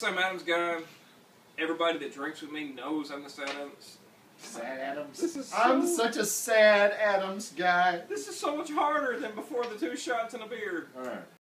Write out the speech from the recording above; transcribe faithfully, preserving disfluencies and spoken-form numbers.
Sam Adams guy. Everybody that drinks with me knows I'm the Sad Adams. Sad Adams. This is so, I'm such a sad Adams guy. This is so much harder than before the two shots and a beer. All right.